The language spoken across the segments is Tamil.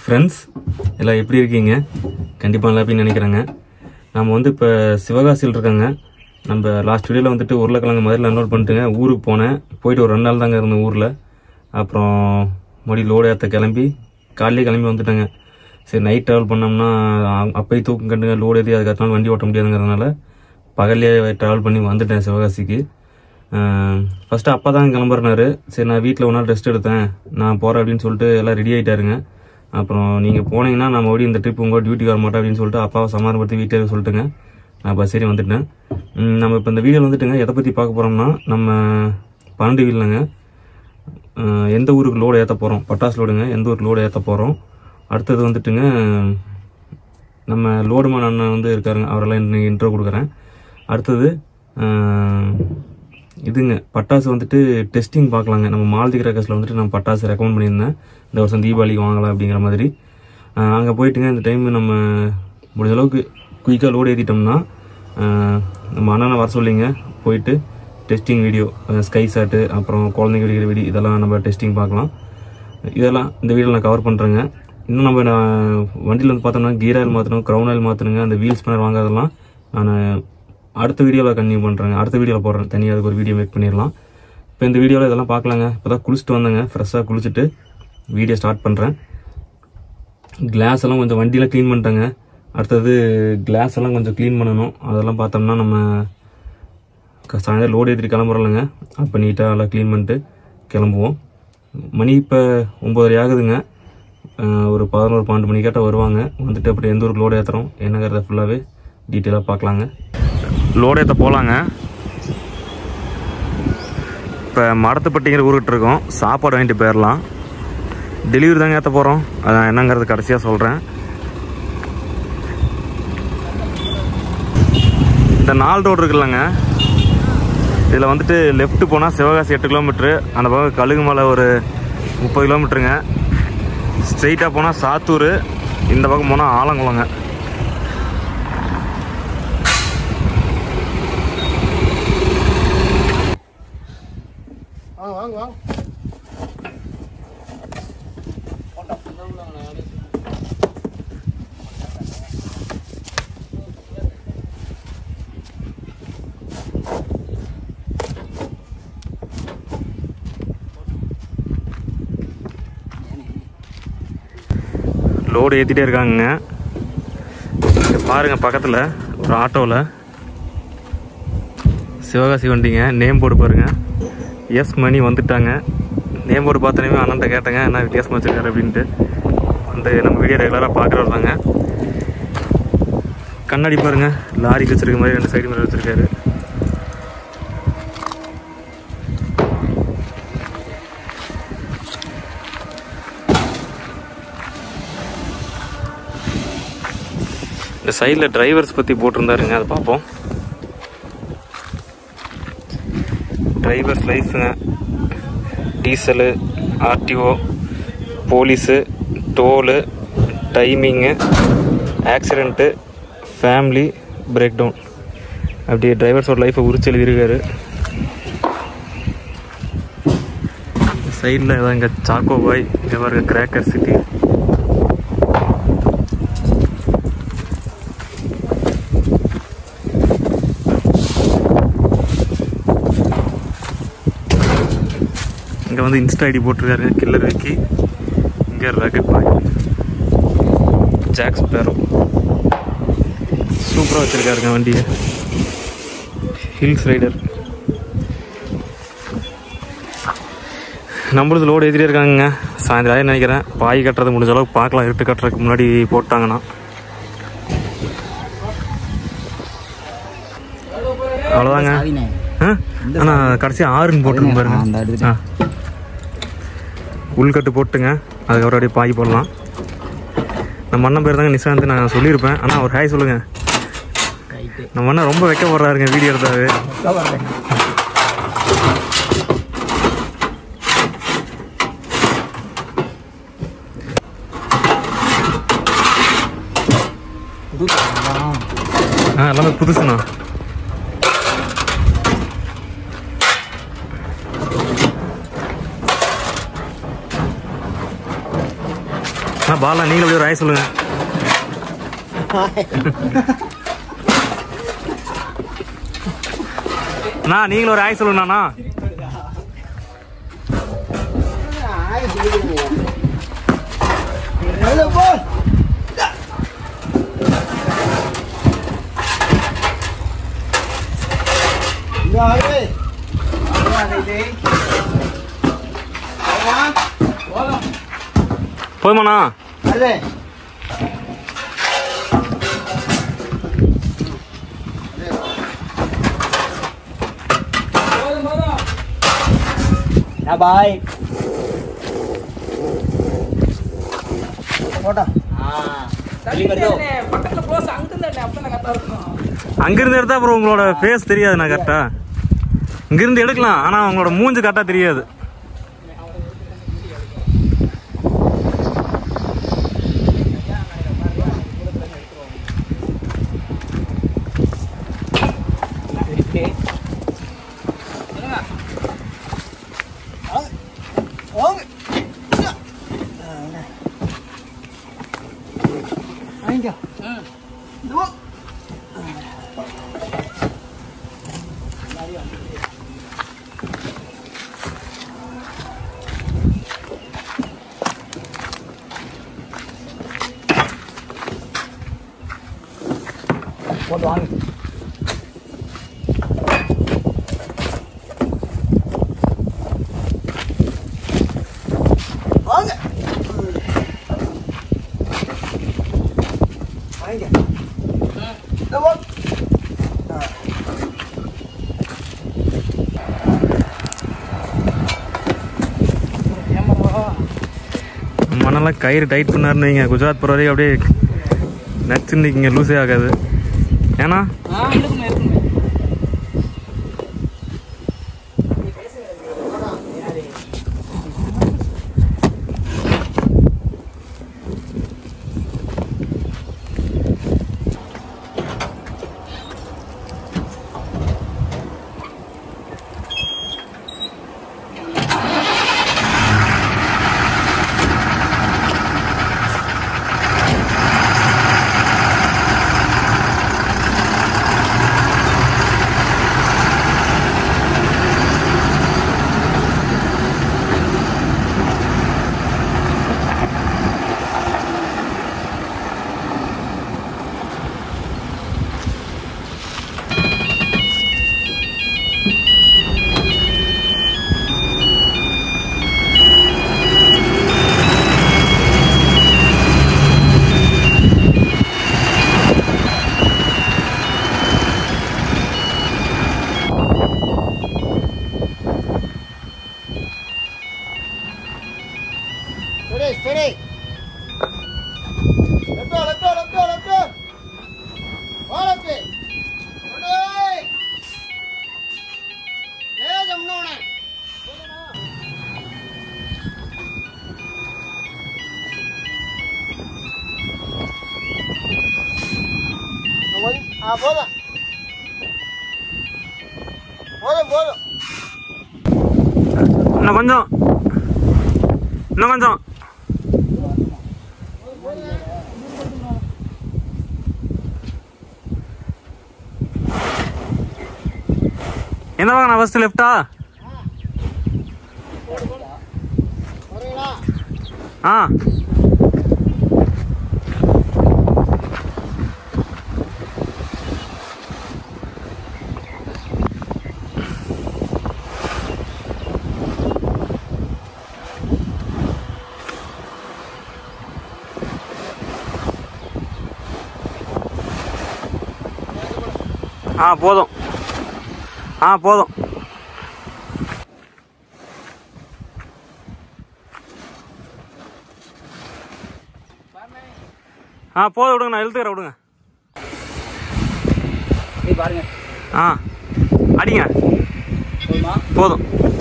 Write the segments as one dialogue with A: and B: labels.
A: ஃப்ரெண்ட்ஸ் எல்லாம் எப்படி இருக்கீங்க? கண்டிப்பாக நல்லா இருப்பீங்கன்னு நினைக்கிறேங்க. நம்ம வந்து இப்போ சிவகாசியில் இருக்காங்க. நம்ம லாஸ்ட் வீடியோவில் வந்துட்டு உருளைக்கிழங்கு மதுரையில் அன்லோட் பண்ணிட்டுங்க ஊருக்கு போனேன். போயிட்டு ஒரு 2 நாள் தாங்க இருந்தேன் ஊரில். அப்புறம் மறுபடியும் லோடு ஏற்ற கிளம்பி காலையிலே கிளம்பி வந்துட்டேங்க. சரி நைட் ட்ராவல் பண்ணோம்னா அப்போயே தூக்கம் கண்டுங்க லோடு ஏற்றி அதுக்கு அடுத்த நாள் வண்டி ஓட்ட முடியாதுங்கிறதுனால பகல்லே ட்ராவல் பண்ணி வந்துட்டேன் சிவகாசிக்கு. ஃபஸ்ட்டு அப்பா தான் கிளம்புறனாரு. சரி நான் வீட்டில் ஒரு நாள் ரெஸ்ட் எடுத்தேன், நான் போகிறேன் அப்படின்னு சொல்லிட்டு எல்லாம் ரெடி ஆகிட்டாருங்க. அப்புறம் நீங்கள் போனீங்கன்னா நான் மறுபடியும் இந்த ட்ரிப் உங்கள் டியூட்டி வர மாட்டேன் அப்படின்னு சொல்லிட்டு அப்பாவை சமாதானப்படுத்தி வீட்டில் சொல்லிட்டுங்க நான் பஸ் சரி வந்துட்டேன். நம்ம இப்போ இந்த வீடியோவில் வந்துட்டுங்க எதை பற்றி பார்க்க போகிறோம்னா, நம்ம 12 வீலங்க எந்த ஊருக்கு லோடு ஏற்ற போகிறோம், பட்டாசு லோடுங்க, எந்த ஊருக்கு லோடு ஏற்ற போகிறோம். அடுத்தது வந்துட்டுங்க நம்ம லோடுமான் அண்ணன் வந்து இருக்காருங்க, அவரெல்லாம் இன்னைக்கு இன்ட்ரோ கொடுக்குறேன். அடுத்தது இதுங்க பட்டாசு வந்துட்டு டெஸ்டிங் பார்க்கலாங்க. நம்ம மாலதி கிராக்கர்ஸில் வந்துட்டு நம்ம பட்டாசு ரெக்கமெண்ட் பண்ணியிருந்தேன், இந்த வருஷம் தீபாவளிக்கு வாங்கலாம் அப்படிங்கிற மாதிரி. அங்கே போயிட்டுங்க இந்த டைம் நம்ம முடிஞ்ச அளவுக்கு குயிக்காக லோடு ஏற்றிட்டோம்னா நம்ம அண்ணனை வர சொல்லிங்க, போயிட்டு டெஸ்டிங் வீடியோ, ஸ்கை ஷாட்டு, அப்புறம் குழந்தைங்க வெடிக்கிற வீடியோ இதெல்லாம் நம்ம டெஸ்டிங் பார்க்கலாம். இதெல்லாம் இந்த வீடியோவில் நான் கவர் பண்ணுறேங்க. இன்னும் நம்ம வண்டியில் வந்து பார்த்தோம்னா கீர் ஆயில் மாற்றணும், க்ரௌன் ஆயில் மாற்றணுங்க, அந்த வீல் ஸ்பின்னர் வாங்காதெல்லாம் நான் அடுத்த வீடியோவில் கன்டினியூ பண்ணுறேங்க. அடுத்த வீடியோவில் போடுறேன், தனியாக அதுக்கு ஒரு வீடியோ மேக் பண்ணிடலாம். இப்போ இந்த வீடியோவில் இதெல்லாம் பார்க்கலாங்க. இப்போ தான் குளிச்சுட்டு வந்தேங்க, ஃப்ரெஷ்ஷாக குளிச்சுட்டு வீடியோ ஸ்டார்ட் பண்ணுறேன். கிளாஸ் எல்லாம் கொஞ்சம் வண்டியில் க்ளீன் பண்ணிட்டேங்க. அடுத்தது கிளாஸ் எல்லாம் கொஞ்சம் க்ளீன் பண்ணணும். அதெல்லாம் பார்த்தோம்னா நம்ம சாயந்தரம் லோடு ஏற்றிட்டு கிளம்புறோம்லங்க, அப்போ நீட்டாக எல்லாம் க்ளீன் பண்ணிட்டு கிளம்புவோம். மணி இப்போ 9:30 ஆகுதுங்க. ஒரு 11-12 மணி கேட்டால் வருவாங்க. வந்துட்டு அப்படி எந்த ஊருக்கு லோடு ஏற்றுறோம் என்னங்கிறத ஃபுல்லாகவே டீட்டெயிலாக பார்க்கலாங்க. லோடு ஏற்ற போகலாங்க. இப்போ மடத்துப்பட்டிங்கிற ஊருக்கிட்ட இருக்கோம். சாப்பாடு வாங்கிட்டு போயிடலாம். டெலிவரி தாங்க ஏற்ற போகிறோம், அதான் என்னங்கிறது கடைசியாக சொல்கிறேன். இந்த 4 ரோடு இருக்குல்லங்க, இதில் வந்துட்டு லெஃப்ட்டு போனால் சிவகாசி 8 கிலோமீட்ரு, அந்த பக்கம் கழுகுமலை ஒரு 30 கிலோமீட்டருங்க. ஸ்ட்ரெயிட்டாக போனால் சாத்தூர், இந்த பக்கம் போனால் ஆலங்குளங்க.
B: வாங்க வாங்க
A: லோடு ஏற்றிட்டே இருக்காங்க. பாருங்க பக்கத்தில் ஒரு ஆட்டோவில் சிவகாசி வண்டிங்க, நேம் போர்டு பாருங்க, எஸ் மணி வந்துட்டாங்க. நேம் போர்டு பார்த்தோன்னே அண்ணன்ட்ட கேட்டேங்க என்ன வித்தியாசமாக வச்சுருக்காரு அப்படின்ட்டு. வந்து நம்ம வீடியோ ரெகுலராக பார்க்குறவர் தாங்க. கண்ணாடி பாருங்க, லாரிக்கு வச்சுருக்க மாதிரி 2 சைடு மாதிரி வச்சுருக்காரு. இந்த சைடில் டிரைவர்ஸ் பற்றி போட்டிருந்தாருங்க, அதை பார்ப்போம். டிரைவர்ஸ் லைஃபுங்க, diesel, RTO, police, toll, timing, accident, family, break down, அப்படியே டிரைவர்ஸோட லைஃப்பை உரிச்சு எழுதியிருக்காரு. சைடில் ஏதாவது இங்கே சாக்கோ பாய், இங்கே பாருங்க கிராக்கர் சிட்டி. இங்கே வந்து இன்ஸ்டா ஐடி போட்டிருக்காருங்க, கில்லர் விக்கி. இங்கே ராக்கெட் பாய், ஜாக்ஸ் பேரோ, சூப்பராக வச்சுருக்காருங்க வண்டியை. Hills rider. நம்மளுக்கு லோடு ஏற்றிட்டே இருக்காங்க. சாயந்தரம் நினைக்கிறேன், பாய் கட்டுறது முடிஞ்ச அளவுக்கு பார்க்கலாம், இருட்டு கட்டுறதுக்கு முன்னாடி போட்டாங்கன்னா. அவ்வளோதாங்க. ஆனால் கடைசியாக 6ன்னு போட்டுருங்க பாருங்க. உள்கட்டு போட்டுங்க, அதுக்கப்புறம் அப்படியே பாய் போடலாம். நம்ம அண்ணன் பேர் தாங்க நிஷாந்த், நான் சொல்லியிருப்பேன். ஆனால் ஒரு ஹாய் சொல்லுங்கள். நம்ம அண்ணன் ரொம்ப வைக்க போடுறாருங்க வீடியோ எடுத்தாரு. எல்லாமே புதுசுண்ணா. பாலா நீங்களும் அப்படியே ஒரு ஆய் சொல்லுங்க. அண்ணா நீங்களும் ஒரு ஆய் சொல்லுங்கண்ணா. போதுமாண்ணா?
B: பாய்
A: அங்கிருந்து எடுத்தா அப்புறம் உங்களோட ஃபேஸ் தெரியாது. நான் கரெக்டா இங்கிருந்து எடுக்கலாம், ஆனா உங்களோட மூஞ்சு கரெக்டா தெரியாது.
B: போட்டு வாங்க. வாங்க
A: மணலாம் கயிறு டைட் பண்ணாருன்னு வைங்க, குஜராத் போகிற வரைக்கும் அப்படியே நச்சுன்னு இங்கே லூஸே ஆகாது. ஏன்னா
B: steady. Left go, left go, left go, left go. All up it. Hey. Hey, jump no na. போதும் போதும் போதும்
A: இன்னும் கொஞ்சம் இன்னும் கொஞ்சம் எந்த வாங்க நான் ஃபர்ஸ்ட் லெஃப்டா ஆ போதும் போதும் போதும் விடுங்க நான் இழுத்துக்கிறேன் விடுங்க
B: பாருங்க
A: அடிங்க போதும்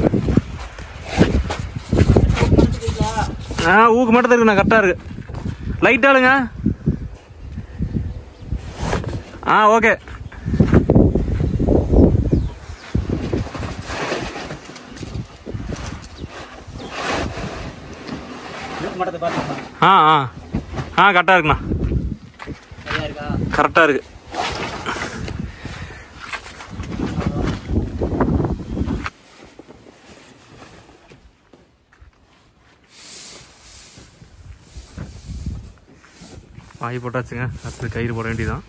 A: ஊக்கு மட்டும் தான் இருக்கு நான் கரெக்டாக இருக்கு லைட்டாளுங்க ஓகே
B: மட்டத்தை பாருங்க
A: கரெக்டாக இருக்குண்ணா. கரெக்டாக இருக்கு. பாய் போட்டாச்சுங்க. அடுத்து கயிறு போட வேண்டியதான்.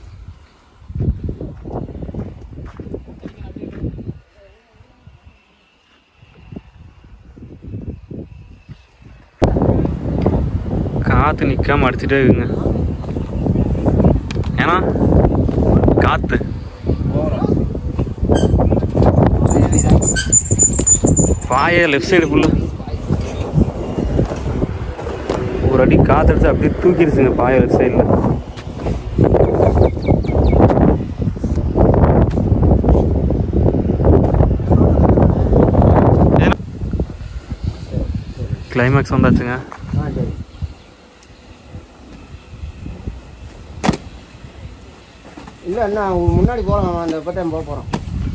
A: காற்று நிற்காம அடிச்சுட்டே இருக்குங்க. ஏன்னா காற்று பாய லெஃப்ட் சைடு ஃபுல்லாக ஒரு அடி காற்று அடிச்சு அப்படியே தூக்கிடுச்சுங்க பாய லெஃப்ட் சைடில். கிளைமேக்ஸ் வந்தாச்சுங்க.
B: இல்லை அண்ணா முன்னாடி போகலாம். அந்த பட்டம் போக போகிறோம்.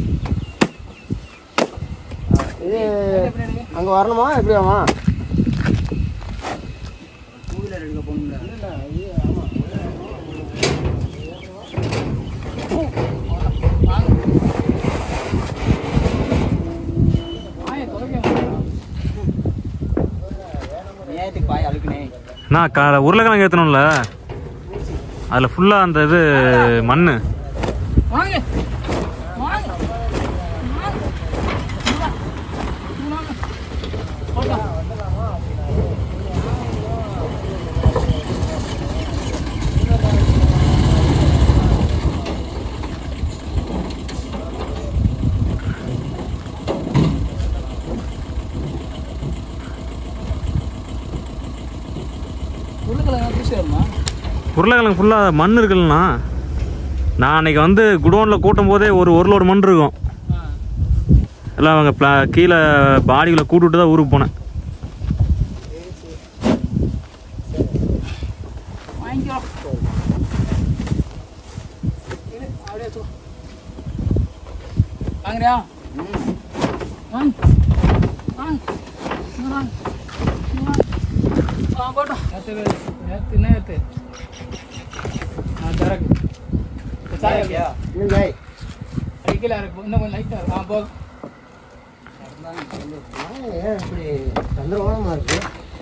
B: இது அங்கே வரணுமா எப்படியாமா? டூவீலர் எடுக்க போகணுங்களா? இல்லை இது ஆமாம். ஏத்துக்கு பாய் அழுக்குனே.
A: நான் உருளைக்கிழங்கு ஏற்றணும்ல, அதில் ஃபுல்லாக அந்த இது மண். உருளைக்கிழங்கு ஃபுல்லாக மண் இருக்குல்லண்ணா. நான் அன்றைக்கி வந்து குடோனில் கூட்டும் போதே ஒரு லோடு மண் இருக்கும். எல்லாம் அவங்க கீழே பாடிகளை கூட்டுட்டு தான் ஊருக்கு போனேன்.
B: சந்திரவானமா இருக்கு.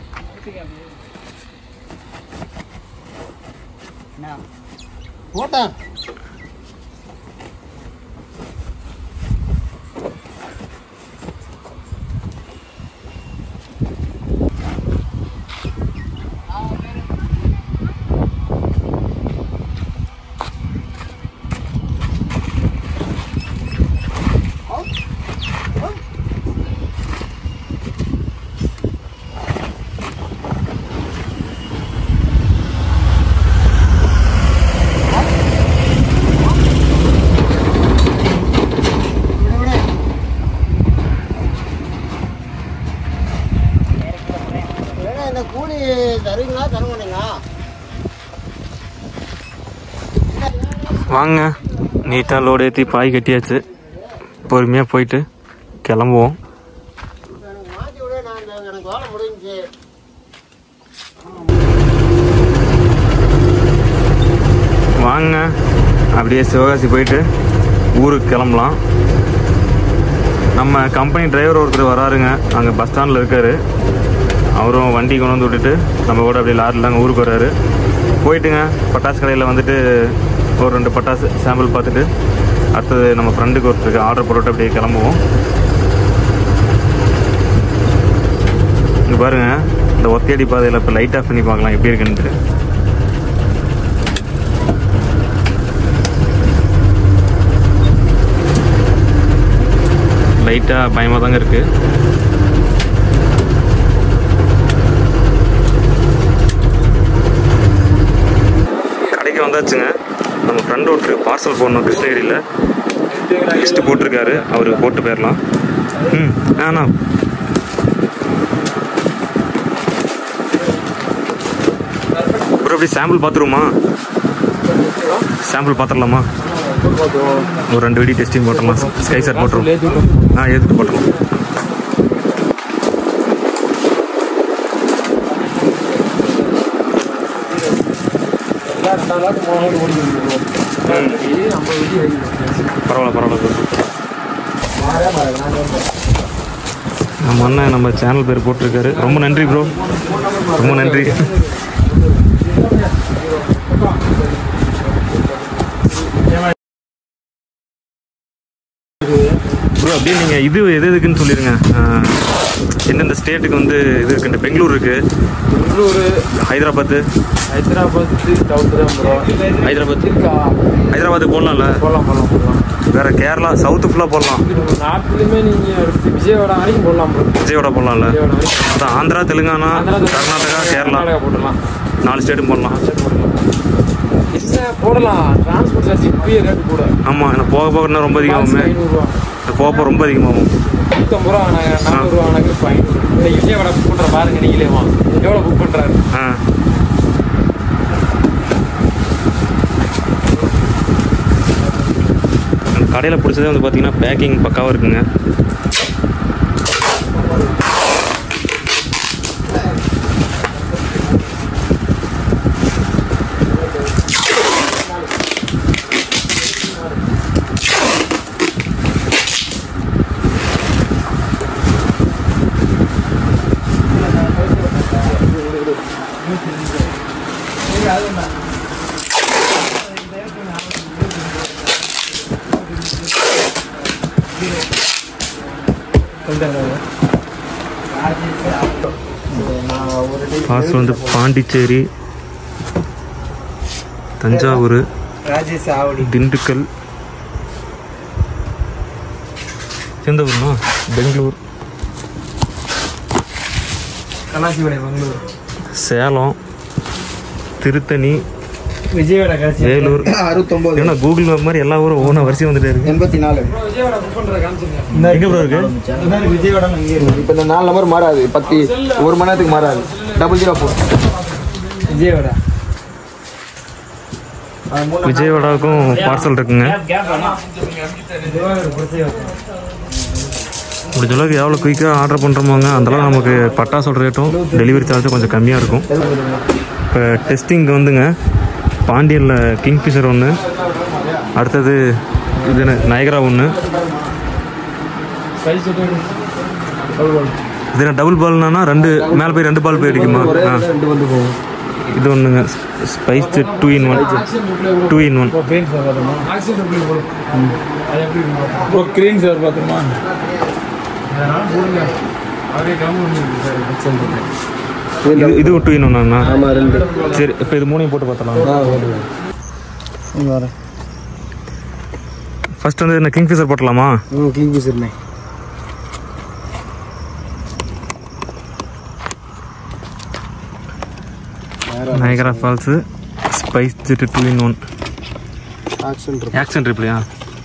B: போட்டா கூலி தருவீங்களா தர மாட்டீங்களா?
A: வாங்க, நீட்டாக லோடு ஏற்றி பாய் கட்டியாச்சு. பொறுமையாக போயிட்டு கிளம்புவோம்.
B: எனக்கு மாற்றி விட, நான் எனக்கு வேலை முடிஞ்சு.
A: வாங்க, அப்படியே சிவகாசி போயிட்டு ஊருக்கு கிளம்பலாம். நம்ம கம்பெனி டிரைவர் ஒருத்தர் வராருங்க, அங்கே பஸ் ஸ்டாண்டில் இருக்கார். அவரும் வண்டி கொண்டு வந்து விட்டுட்டு நம்ம கூட அப்படியே லாரில் அங்கே ஊருக்கு வர்றாரு. போயிட்டுங்க பட்டாசு கடையில் வந்துட்டு ஒரு 2 பட்டாசு சாம்பிள் பார்த்துட்டு அடுத்தது நம்ம ஃப்ரெண்டுக்கு ஒருத்தருக்கு ஆர்டர் போட்டுட்டு அப்படியே கிளம்புவோம். இங்கே பாருங்கள், இந்த ஒத்தையடி பாதையில் இப்போ லைட் ஆஃப் பண்ணி பார்க்கலாம் எப்படி இருக்குன்ட்டு. லைட்டாக பயமாக தாங்க இருக்குது. கடைக்கு வந்தாச்சுங்க. நம்ம ஃப்ரெண்டு ஒருத்தர் பார்சல் போடணும் கிருஷ்ணகிரியில், லிஸ்ட்டு போட்டிருக்காரு, அவருக்கு போட்டு போயிடலாம். ஆண்ணா ஒரு அப்படி சாம்பிள் பார்த்துருவோமா? சாம்பிள் பார்த்துடலாமா? ஒரு 2 வெடி டெஸ்டிங் போட்டுடலாம். ஸ்கை சார் போட்டுருவோம். ஏற்றுட்டு போட்டுருவோம். பரவாயில்ல நம்ம அண்ணன் நம்ம சேனல் பேர் போட்டிருக்காரு. ரொம்ப நன்றி ப்ரோ, ரொம்ப நன்றி. ப்ரோ அப்படியே நீங்கள் இது எது எதுக்குன்னு சொல்லிடுங்க. எந்தெந்த ஸ்டேட்டுக்கு வந்து இது இருக்குன்ட்டு. பெங்களூர் இருக்குது,
C: பெங்களூரு,
A: ஹைதராபாத்து ஹைதராபாத்துக்கு போடலாம்ல?
C: போடலாம்.
A: வேறு கேரளா சவுத்து ஃபுல்லாக போடலாம்.
C: நார்த்லேயுமே நீங்கள் விஜயவாடா வரைக்கும் போடலாம்.
A: விஜயவாடா போடலாம்ல? அதான் ஆந்திரா, தெலுங்கானா, கர்நாடகா, கேரளா
C: போடலாம்.
A: 4 ஸ்டேட்டும் போடலாம்.
C: போடலாம். டிரான்ஸ்போர்ட் சார்ஜ் இப்பயே ரேட்டு கூட.
A: ஆமாம், எனக்கு போக போக இன்னும் ரொம்ப அதிகமாகுமே.
C: 500
A: போக ரொம்ப அதிகமாகும்.
C: 150 ரூபா ஆனாங்க, 400 ரூபா ஆனாங்க. இப்போ 500. விஜயவாடா புக் பண்ணுற பாருங்க, நீங்களே வா எவ்வளோ புக் பண்ணுறாரு.
A: கடையில் பிடிச்சதே வந்து பார்த்தீங்கன்னா பேக்கிங் பக்காவாக இருக்குங்க. பார்சல் வந்து பாண்டிச்சேரி, தஞ்சாவூர், திண்டுக்கல், எந்த ஊர்னா பெங்களூர், சேலம், திருத்தணி,
C: விஜயவாடா
A: வேலூர்.
B: 69
A: ஏன்னா கூகுள் மேப் மாதிரி எல்லா ஊரும் ஒவ்வொன்றா வரிசையாக வந்துட்டே இருக்கு.
B: 84
C: விஜயவாடா புக் பண்ணுற காமிச்சிங்க.
A: எங்கே ப்ரோ இருக்கு?
B: விஜயவாடா இங்கே இருக்கு. இப்போ இந்த 4 நம்பர் மாறாது. 1 மணி நேரத்துக்கு மாறாது. 004
C: விஜயவாடா.
A: விஜயவாடாவுக்கும் பார்சல் இருக்குங்க. முடிஞ்ச அளவுக்கு எவ்வளோ குயிக்காக ஆர்டர் பண்ணுறோமாங்க அந்தளவுக்கு நமக்கு பட்டாசோட ரேட்டும் டெலிவரி சார்ஜும் கொஞ்சம் கம்மியாக இருக்கும். இப்போ டெஸ்டிங்க்கு வந்துங்க பாண்டியனில் கிங்ஃபிஷர் 1, அடுத்தது இது நயகரா 1. இது டபுள் பால்னா 2 மேலே போய் 2 பால் போய் அடிக்குமா? இது ஒன்றுங்க Spice Jet 2 in 1.
C: Green sir பார்த்துருமா?
A: இது 2 in 1 அண்ணா. சரி, இப்போ இது 3 போட்டு பார்த்தலாம். ஃபர்ஸ்ட் வந்து என்ன கிங்ஃபிஷர் போட்டலாமா?
B: கிங்ஃபிஷர்ண்ணே.
A: Niagara falls, Spice Jet 2 in 1. Action ட்ரிப்லையா?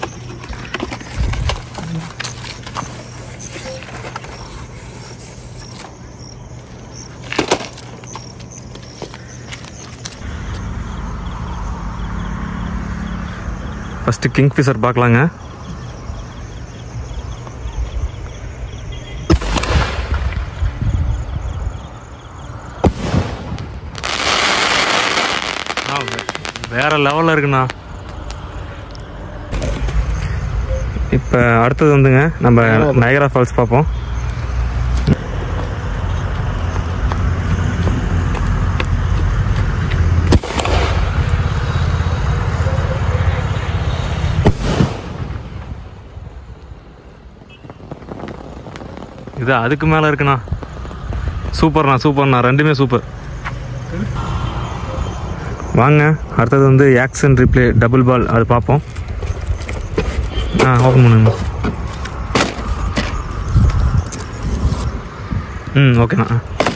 A: ஃபஸ்ட்டு கிங்ஃபிஷர் பார்க்கலாங்க. வேற லெவலில் இருக்குண்ணா. இப்போ அடுத்தது வந்துங்க நம்ம நயகரா ஃபால்ஸ் பார்ப்போம். இது அதுக்கு மேலே இருக்குண்ணா. சூப்பர்ண்ணா, ரெண்டுமே சூப்பர். வாங்க அடுத்தது வந்து ஆக்ஷன் ரிப்ளே டபுள் பால், அது பார்ப்போம். ஓப்பன் பண்ணுங்க. ஓகேண்ணா.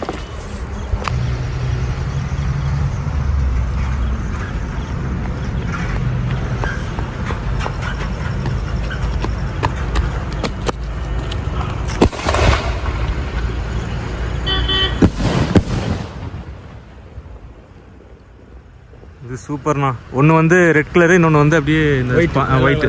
A: இது சூப்பர்ண்ணா. ஒன்று வந்து ரெட் கலரு, இன்னொன்று வந்து அப்படியே இந்த ஒயிட்டு.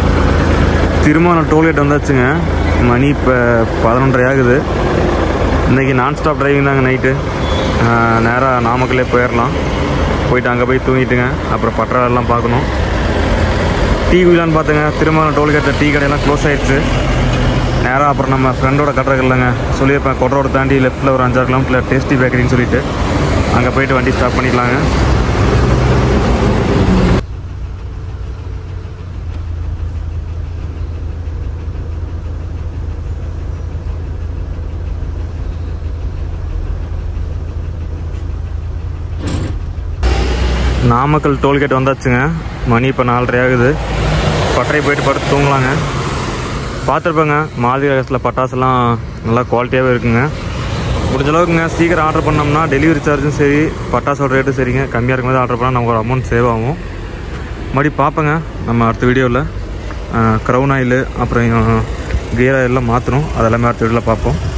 A: திருமணம் டோல்கேட் வந்தாச்சுங்க. மணி இப்போ 11:30 ஆகுது. இன்றைக்கி நான் ஸ்டாப் டிரைவிங் தாங்க. நைட்டு நேராக நாமக்கல்லே போயிடலாம். போயிட்டு அங்கே போய் தூங்கிட்டுங்க. அப்புறம் பட்டறையெல்லாம் பார்க்கணும். டீ குடிக்கலான்னு பார்த்துங்க. திருமணம் டோல்கேட்டில் டீ கடையெல்லாம் க்ளோஸ் ஆகிடுச்சு. நேராக அப்புறம் நம்ம ஃப்ரெண்டோட கட்டுறக்கு இல்லைங்க சொல்லியிருப்பேன். கொட்டரோட தாண்டி லெஃப்ட்டில் ஒரு 5-6 கிலோமீட்டரில் டேஸ்டி பேக்கரின்னு சொல்லிட்டு அங்கே போயிட்டு வண்டி ஸ்டாப் பண்ணிக்கலாங்க. நாமக்கல் டோல்கேட் வந்தாச்சுங்க. மணி இப்போ 4:30 ஆகுது. பட்டறை போயிட்டு படுத்து தூங்கலாங்க. பார்த்துருப்பேங்க மால்தி ரகத்தில் பட்டாசுலாம் நல்லா குவாலிட்டியாகவே இருக்குங்க. முடிஞ்ச அளவுக்குங்க சீக்கிரம் ஆர்டர் பண்ணோம்னா டெலிவரி சார்ஜும் சரி பட்டாசோட ரேட்டும் சரிங்க கம்மியாக இருக்கும்போது ஆர்டர் பண்ணால் நமக்கு ஒரு அமௌண்ட் சேவ் ஆகும். மறுபடி பார்ப்பேங்க நம்ம அடுத்த வீடியோவில். க்ரௌன் ஆயில் அப்புறம் கியர் ஆயிலெலாம் மாற்றணும். அதெல்லாமே அடுத்த வீடியோவில் பார்ப்போம்.